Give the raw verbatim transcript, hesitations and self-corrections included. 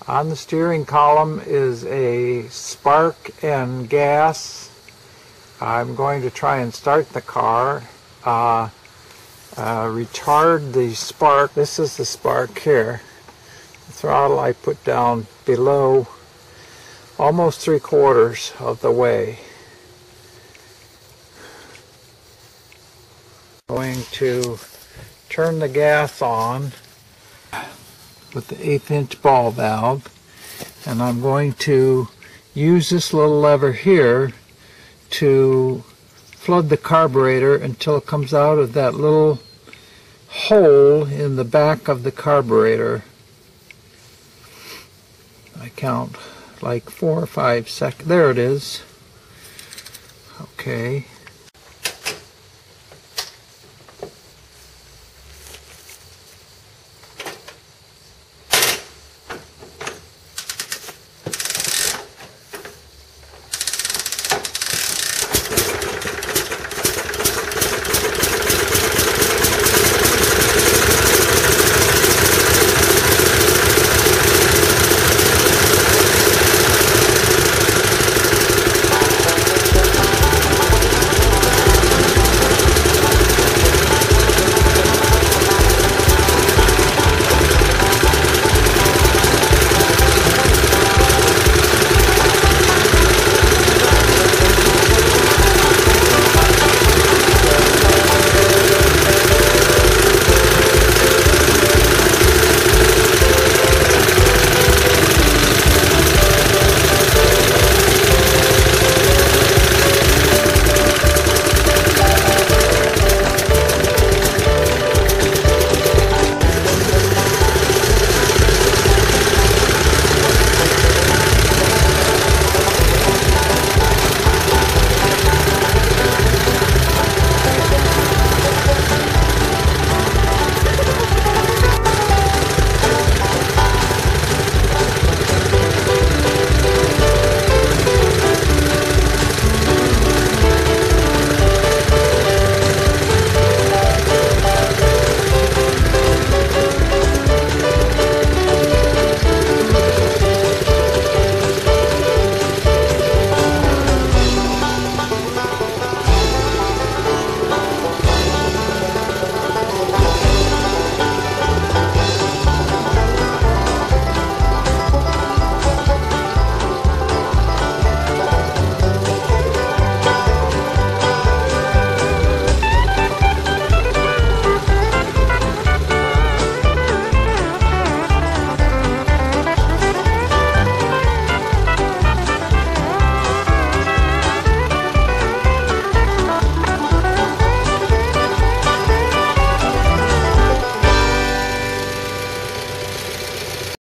On the steering column is a spark and gas. I'm going to try and start the car. Uh, uh, retard the spark. This is the spark here. The throttle I put down below almost three quarters of the way. Going to turn the gas on with the eighth inch ball valve, and I'm going to use this little lever here to flood the carburetor until it comes out of that little hole in the back of the carburetor. I count like four or five seconds. There it is. Okay.